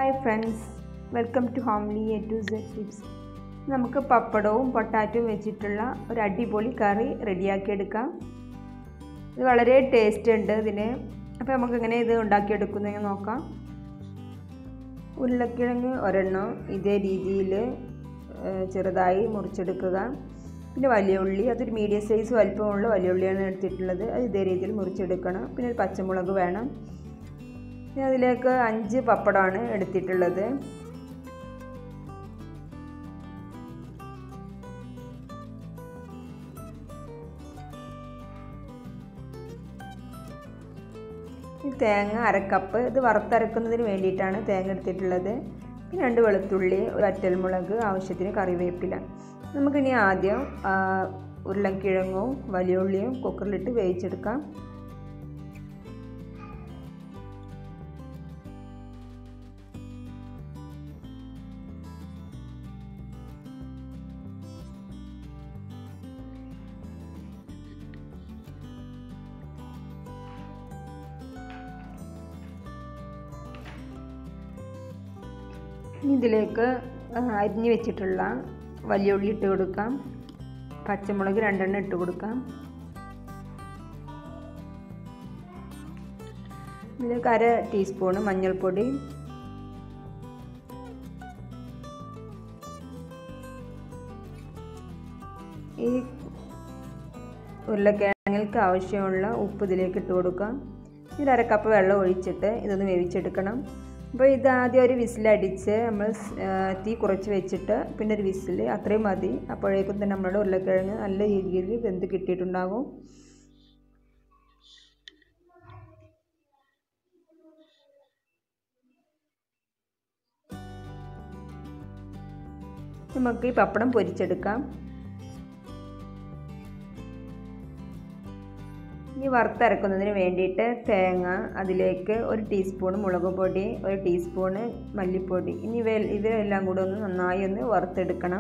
Hi friends, welcome to homely A to Z tips. നമുക്ക് പപ്പടവും പൊട്ടാറ്റോയും വെച്ചിട്ടുള്ള ഒരു അടിപൊളി കറി റെഡിയാക്കിയെടുക്കാം. ഇത് വളരെ ടേസ്റ്റ് ഉണ്ട് ഇതിന്. അപ്പോൾ നമുക്കെങ്ങനെ ഇത് ഉണ്ടാക്കിയെടുക്കുന്നതെന്ന് നോക്കാം. ഉരുളക്കിഴങ്ങ് ഒരെണ്ണം ഇതേ രീതിയിൽ ചെറുതായി മുറിച്ചെടുക്കുക. പിന്നെ വലിയ ഉള്ളി, അതൊരു മീഡിയം സൈസ് വലിപ്പമുള്ള വലിയ ഉള്ളിയാണ് എടുത്തിട്ടുള്ളത്. അത് ഇതേ രീതിയിൽ മുറിച്ചെടുക്കണം. പിന്നെ ഒരു പച്ചമുളക് വേണം. പിന്നെ അതിലേക്ക് 5 പപ്പടമാണ് എടുത്തിട്ടുള്ളത്. ഈ തേങ്ങ 1/2 കപ്പ്, ഇത് വറുത്തരക്കുന്നതിന് വേണ്ടിയിട്ടാണ് തേങ്ങ എടുത്തിട്ടുള്ളത്. പിന്നെ 2 വെളുത്തുള്ളി, ഒരു വറ്റൽമുളക്, ആവശ്യത്തിന് കറിവേപ്പില. നമുക്കിനി ആദ്യം ഉരുളക്കിഴങ്ങും വലിയ ഉള്ളിയും കുക്കറിലിട്ട് വേവിച്ചെടുക്കാം. ഇതിലേക്ക് അരിഞ്ഞ് വെച്ചിട്ടുള്ള വലിയ ഉള്ളി ഇട്ട് കൊടുക്കാം. പച്ചമുളക് 2 എണ്ണം ഇട്ട് കൊടുക്കാം. ഇതിലേക്ക് 1/2 ടീസ്പൂൺ മഞ്ഞൾപ്പൊടി, ഈ ഉരുളക്കിഴങ്ങുകൾക്ക് ആവശ്യമുള്ള ഉപ്പ് ഇതിലേക്ക് ഇട്ട് കൊടുക്കാം. ഇത് 1/2 കപ്പ് വെള്ളം ഒഴിച്ചിട്ട് ഇതൊന്ന് വേവിച്ചെടുക്കണം. അപ്പോൾ ഇത് ആദ്യം ഒരു വിസിലടിച്ച് നമ്മൾ തീ കുറച്ച് വെച്ചിട്ട് പിന്നെ ഒരു വിസിൽ, അത്രയും മതി. അപ്പോഴേക്കും തന്നെ നമ്മുടെ ഉരുളക്കിഴങ്ങ് നല്ല രീതിയിൽ വെന്ത് കിട്ടിയിട്ടുണ്ടാകും. നമുക്ക് ഈ പപ്പടം പൊരിച്ചെടുക്കാം. ഈ വറുത്തരക്കുന്നതിന് വേണ്ടിയിട്ട് തേങ്ങ, അതിലേക്ക് 1 ടീസ്പൂൺ മുളക് പൊടി, 1 ടീസ്പൂൺ മല്ലിപ്പൊടി, ഇനി ഇവയെല്ലാം കൂടെ ഒന്ന് നന്നായി ഒന്ന് വറുത്തെടുക്കണം.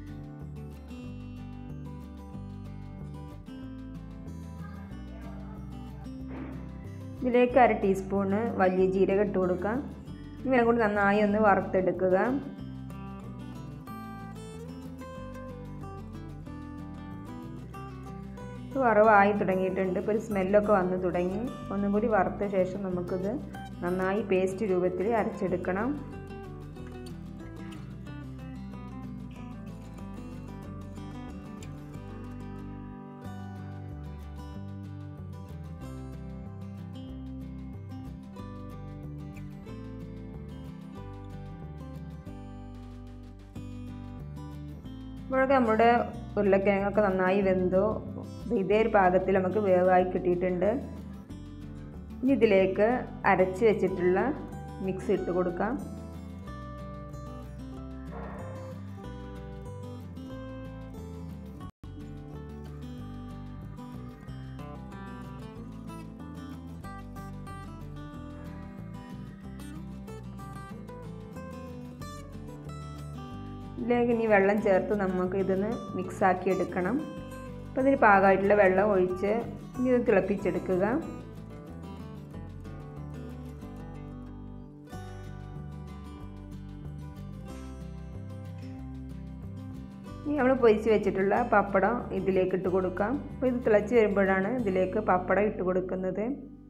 ഇതിലേക്ക് 1/2 ടീസ്പൂൺ വലിയ ജീരകം ഇട്ട് കൊടുക്കാം. ഇവയെല്ലാം കൂടി നന്നായി ഒന്ന് വറുത്തെടുക്കുക. വറവായി തുടങ്ങിയിട്ടുണ്ട്. ഇപ്പോൾ ഒരു സ്മെല്ലൊക്കെ വന്നു തുടങ്ങി. ഒന്നും കൂടി വറുത്ത ശേഷം നമുക്കിത് നന്നായി പേസ്റ്റ് രൂപത്തിൽ അരച്ചെടുക്കണം. ഇപ്പോഴൊക്കെ നമ്മുടെ ഉരുളക്കിഴങ്ങൊക്കെ നന്നായി വെന്തോ, ഇതേ ഒരു പാകത്തിൽ നമുക്ക് വേവായി കിട്ടിയിട്ടുണ്ട്. ഇനി ഇതിലേക്ക് അരച്ച് വെച്ചിട്ടുള്ള മിക്സ് ഇട്ട് കൊടുക്കാം. ഇതിലേക്ക് ഇനി വെള്ളം ചേർത്ത് നമുക്ക് ഇതൊന്ന് മിക്സാക്കി എടുക്കണം. അപ്പോൾ ഇതിന് പാകമായിട്ടുള്ള വെള്ളം ഒഴിച്ച് ഇനി ഇത് തിളപ്പിച്ചെടുക്കുക. ഇനി നമ്മൾ പൊരിച്ച് വെച്ചിട്ടുള്ള പപ്പടം ഇതിലേക്ക് ഇട്ട് കൊടുക്കാം. അപ്പോൾ ഇത് തിളച്ച് വരുമ്പോഴാണ് ഇതിലേക്ക് പപ്പടം ഇട്ട് കൊടുക്കുന്നത്.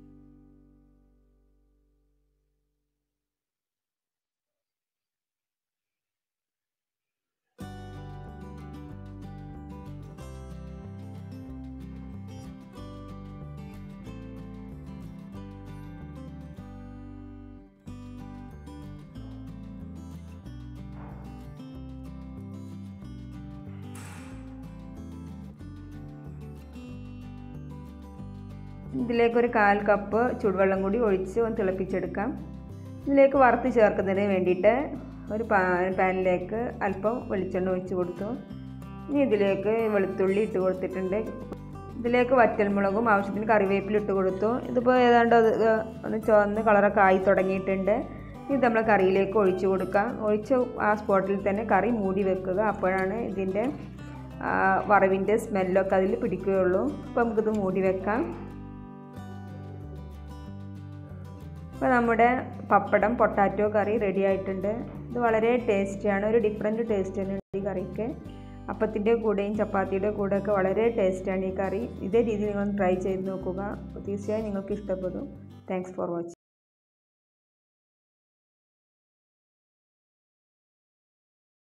ഇതിലേക്ക് ഒരു 1/4 കപ്പ് ചൂടുവെള്ളം കൂടി ഒഴിച്ച് ഒന്ന് തിളപ്പിച്ചെടുക്കാം. ഇതിലേക്ക് വറുത്ത് ചേർക്കുന്നതിന് വേണ്ടിയിട്ട് ഒരു പാനിലേക്ക് അല്പം വെളിച്ചെണ്ണ ഒഴിച്ച് കൊടുത്തു. ഇനി ഇതിലേക്ക് വെളുത്തുള്ളി ഇട്ട് കൊടുത്തിട്ടുണ്ട്. ഇതിലേക്ക് വറ്റൽമുളകും ആവശ്യത്തിന് കറിവേപ്പില ഇട്ട് കൊടുത്തു. ഇതിപ്പോൾ ഏതാണ്ട് ഒന്ന് ചുവന്ന് കളറൊക്കെ ആയി തുടങ്ങിയിട്ടുണ്ട്. ഇത് നമ്മൾ കറിയിലേക്ക് ഒഴിച്ച് കൊടുക്കാം. ഒഴിച്ച് ആ സ്പോട്ടിൽ തന്നെ കറി മൂടി വെക്കുക. അപ്പോഴാണ് ഇതിൻ്റെ വറവിൻ്റെ സ്മെല്ലൊക്കെ അതിൽ പിടിക്കുകയുള്ളൂ. അപ്പോൾ നമുക്കിത് മൂടി വെക്കാം. അപ്പോൾ നമ്മുടെ പപ്പടം പൊട്ടാറ്റോ കറി റെഡി ആയിട്ടുണ്ട്. ഇത് വളരെ ടേസ്റ്റിയാണ്, ഒരു ഡിഫറെൻറ്റ് ടേസ്റ്റ് തന്നെയാണ് ഈ കറിക്ക്. അപ്പത്തിൻ്റെ കൂടെയും ചപ്പാത്തിയുടെ കൂടെയൊക്കെ വളരെ ടേസ്റ്റാണ് ഈ കറി. ഇതേ രീതിയിൽ നിങ്ങൾ ട്രൈ ചെയ്ത് നോക്കുക, തീർച്ചയായും നിങ്ങൾക്ക് ഇഷ്ടപ്പെടും. Thanks for watching.